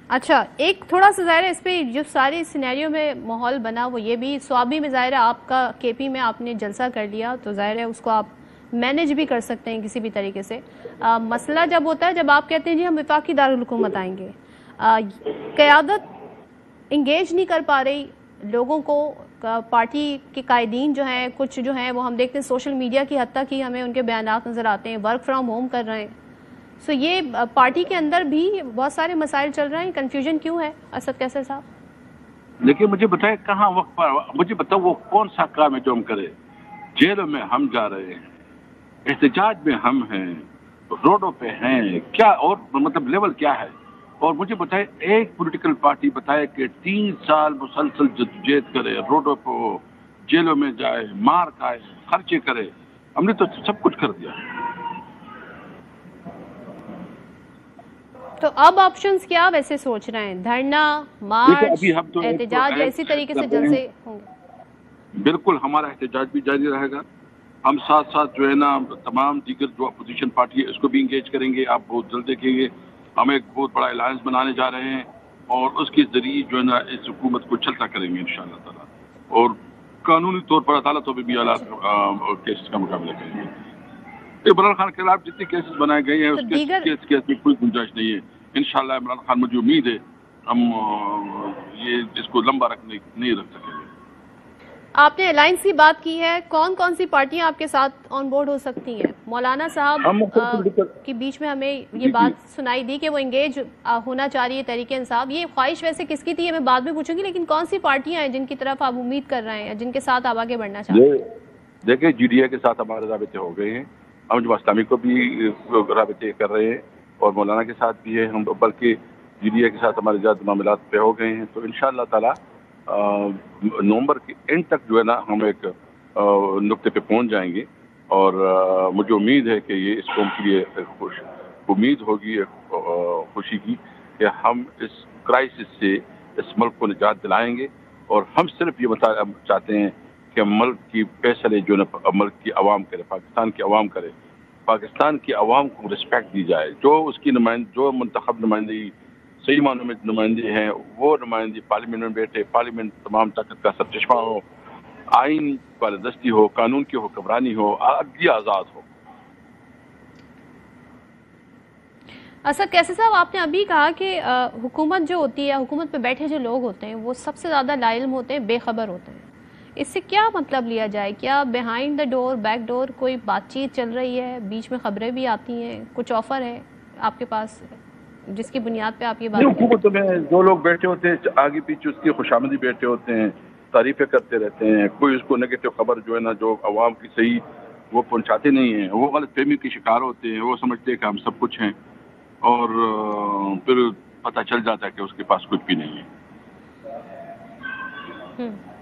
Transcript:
اچھا، ایک تھوڑا سا ظاہر ہے اس پہ جو ساری سینیریو میں ماحول بنا وہ یہ بھی سوابی میں ظاہر ہے آپ کا کے پی میں آپ نے جلسہ کر لیا تو ظاہر ہے اس کو آپ مینج بھی کر سکتے ہیں کسی بھی طریقے سے. مسئلہ جب ہوتا ہے جب آپ کہتے ہیں جی ہم وفاقی دارالحکومت آئیں گے، قیادت انگیج نہیں کر پا رہی لوگوں کو. پارٹی کے قائدین جو ہیں کچھ جو ہیں وہ ہم دیکھتے ہیں سوشل میڈیا کی حد تک ہی ہمیں ان کے بیانات نظر آتے ہیں، ورک فرام ہوم کر رہے ہیں. سو یہ پارٹی کے اندر بھی بہت سارے مسائل چل رہے ہیں. کنفیوژن کیوں ہے اسد کیسر صاحب؟ لیکن مجھے بتائیں کہاں وقت پر مجھے بتاؤ وہ کون سا کام ہے جو ہم کرے؟ جیلوں میں ہم جا رہے ہیں، احتجاج میں ہم ہیں، روڈوں پہ ہیں، کیا اور مطلب لیول کیا ہے؟ اور مجھے بتائے ایک پولیٹیکل پارٹی بتائے کہ 3 سال مسلسل جدوجہد کرے، روڈوں پہ ہو، جیلوں میں جائے، مار کھائے، خرچے کرے. ہم نے تو سب کچھ کر دیا. تو اب آپشنز کیا ویسے سوچ رہے ہیں؟ دھرنا، دیکھیں مارچ، ابھی ہم تو احتجاج یا اسی طریقے سے کر رہے ہیں. جلسے ہوں گے؟ بالکل ہمارا احتجاج بھی جاری رہے گا. ہم ساتھ ساتھ جو ہے نا تمام دیگر جو اپوزیشن پارٹی ہے اس کو بھی انگیج کریں گے. آپ بہت جلد دیکھیں گے ہم ایک بہت بڑا الائنس بنانے جا رہے ہیں اور اس کے ذریعے جو ہے نا اس حکومت کو چلتا کریں گے انشاءاللہ تعالیٰ. اور قانونی طور پر عدالتوں میں بھی کیسز کا مقابلہ کریں گے. عمران خان کے خلاف جتنے کیسز بنائے گئے ہیں تو اس دیگر کیس میں کوئی گنجائش نہیں ہے. انشاءاللہ عمران خان مجھے امید ہے ہم یہ اس کو لمبا نہیں رکھ سکیں گے. آپ نے الائنس کی بات کی ہے، کون کون سی پارٹیاں آپ کے ساتھ آن بورڈ ہو سکتی ہیں؟ مولانا صاحب ہم کے بیچ میں ہمیں یہ جی جی بات سنائی دی کہ وہ انگیج ہونا چاہ رہی ہے تحریک انصاف. یہ خواہش ویسے کس کی تھی میں بعد میں پوچھوں گی، لیکن کون سی پارٹیاں ہیں جن کی طرف آپ امید کر رہے ہیں جن کے ساتھ آپ آگے بڑھنا چاہتے ہیں؟ دیکھیں جی ڈی اے کے ساتھ ہمارے رابطے ہو گئے ہیں. ہم جماعت اسلامی کو بھی رابطے کر رہے ہیں اور مولانا کے ساتھ بھی ہے. ہم بلکہ جی ڈی اے کے ساتھ ہمارے زیادہ معاملات پہ ہو گئے ہیں. تو انشاءاللہ تعالی نومبر کے اینڈ تک جو ہے نا ہم ایک نقطے پہ پہنچ جائیں گے. اور مجھے امید ہے کہ یہ اس قوم کے لیے امید ہوگی خوشی کی کہ ہم اس کرائسس سے اس ملک کو نجات دلائیں گے. اور ہم صرف یہ چاہتے ہیں کہ ملک کی فیصلے جو ملک کی عوام کرے، پاکستان کی عوام کرے. پاکستان کی عوام کو رسپیکٹ دی جائے. جو اس کی جو منتخب نمائندگی صحیح معنوں میں نمائندے ہیں وہ نمائندے پارلیمنٹ میں بیٹھے، پارلیمنٹ تمام طاقت کا سرچشمہ ہو، آئین بالادستی ہو، قانون کی حکمرانی ہو، عدلیہ آزاد ہو. اسد کیسر صاحب آپ نے ابھی کہا کہ حکومت جو ہوتی ہے، حکومت پہ بیٹھے جو لوگ ہوتے ہیں وہ سب سے زیادہ لا علم ہوتے ہیں، بے خبر ہوتے ہیں. اس سے کیا مطلب لیا جائے؟ کیا behind the door, back door کوئی بات چیت چل رہی ہے؟ بیچ میں خبریں بھی آتی ہیں، کچھ آفر ہے آپ کے پاس جس کی بنیاد پہ آپ یہ بات کریں؟ حکومت میں جو لوگ بیٹھے ہوتے ہیں آگے پیچھے اس کی خوشامدی بیٹھے ہوتے ہیں، تعریفیں کرتے رہتے ہیں. کوئی اس کو نیگیٹو خبر جو ہے نا جو عوام کی صحیح وہ پہنچاتے نہیں ہیں. وہ غلط فہمی کے شکار ہوتے ہیں. وہ سمجھتے ہیں کہ ہم سب کچھ ہیں اور پھر پتہ چل جاتا ہے کہ اس کے پاس کچھ بھی نہیں ہے.